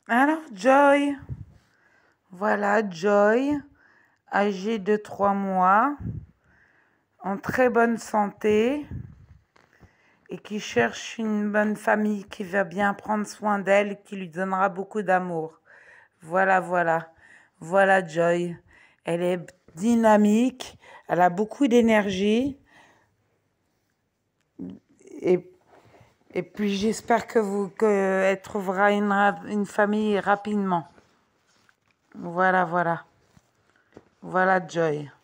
Alors, Joy, voilà Joy, âgée de 3 mois, en très bonne santé et qui cherche une bonne famille qui va bien prendre soin d'elle et qui lui donnera beaucoup d'amour. Voilà, voilà. Voilà Joy. Elle est dynamique, elle a beaucoup d'énergie et, et puis j'espère qu'elle trouvera une famille rapidement. Voilà, voilà. Voilà Joy.